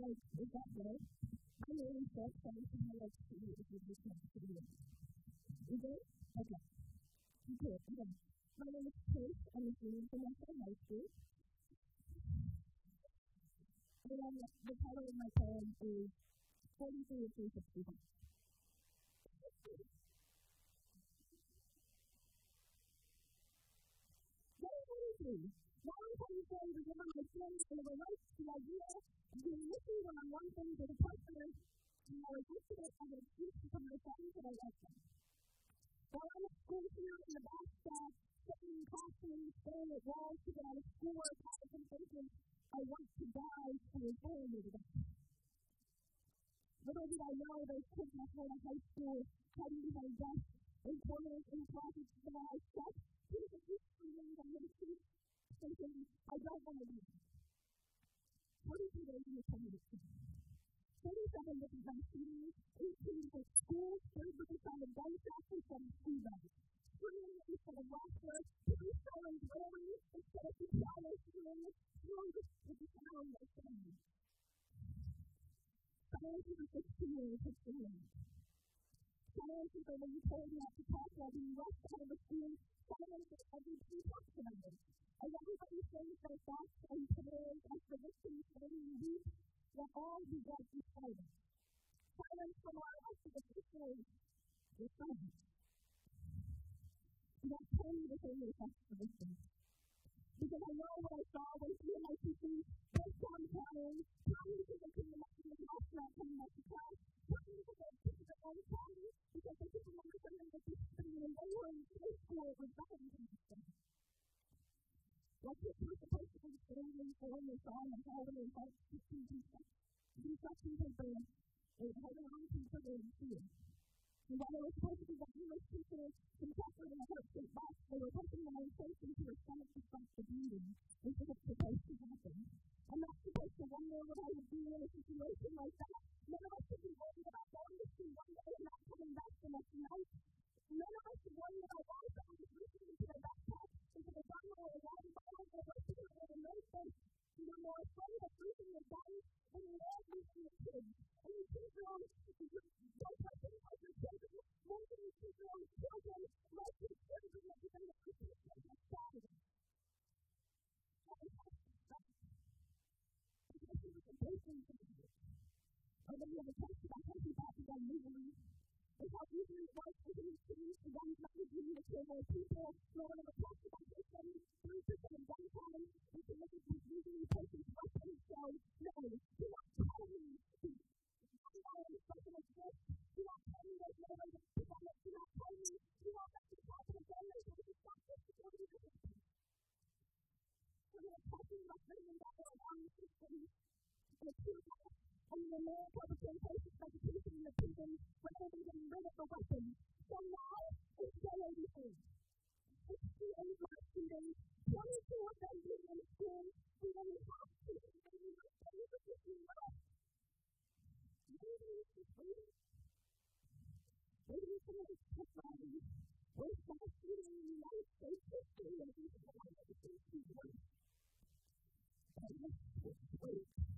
like, is that good? I'm really sick, so I'm going to like see if you just want to do it. You good? Okay. You good. Okay. My name is Chase. I'm a junior from Westside HS. And the title of my poem is 43 of 365. Now I'm telling you to give my friends and relate to the idea of being listened when I'm one thing to the partner, and I rejected it as an excuse to come to friends that I like them. While I'm at school here in the back staff, sitting in classrooms, staring at walls to get out of schoolwork, I'm thinking, I want to die for a goal today. Little did I know those kids in high school hiding behind desks in corners in closets that I stepped. Here's a few things I'm going to see. Thinking, I don't want to be. 42 days in the community. 37 different gun shootings, 18 different schools, 3 different kind of gun shops instead of school guns. Screaming instead of laughter, police sirens rolling instead of piano strings, filled with the sound of sound. Silence is a 16-year-old picture. Silence is when you told not to talk while being rushed out of the school. Silence is everything talks about it. As everybody says their thoughts and prayers as the victims slowly weep, will all be dead in silence. Silence from our life to the future is silence. You don't tell me to say your thoughts to victims. Because I know what I saw when two of my teachers broke down crying, trying to get into the lesson in class, not coming back to class, trying to get into their own crying because they didn't remember something that they studied when they were in high school was better than them. Like this was supposed to be standing for your song and holding your heart to do something paper or holding on to sugar and fear. And while they were supposed to be the English teacher from Catherine in a heart-shaped box, they were putting their own face into her stomach to stop the bleeding, which is supposed to happen. I'm not supposed to wonder what I would do in a situation like that. None of us should be worried about going to school one day and not coming back the next night. None of us should worry about why someone is listening to their backpack into the gun or a water bottle or listening to their nose face. You're more afraid of losing your gun than you are losing your kids. And you think you're on don't touch any of your children. More than you think your own children, like your children that you're going to put your children Saturday. Because it was a basin family. Or then you have a text about healthy bodies on Waverly. It's how easily it was for these cities to gun trafficking to kill more people. No one ever talks about this 73% of gun crime is committed with usually patients' weapons. So, no, do not tell me gun violence doesn't exist. Do not tell me there's no way to prevent it. Do not tell me you won't let this happen again. There's no way to stop this before you do it. We're talking about bringing back our values systems in a pure life. And in America, the same places education in the prison rather than getting rid of the weapons. So now, it's day 83. 68 last students, 22 of them being in school, we only have 2 in the United States of 15 left. Maybe it's just waiting. Maybe it's another technology. We're fast shooting in the United States history and it's one of the things we want. But let's wait.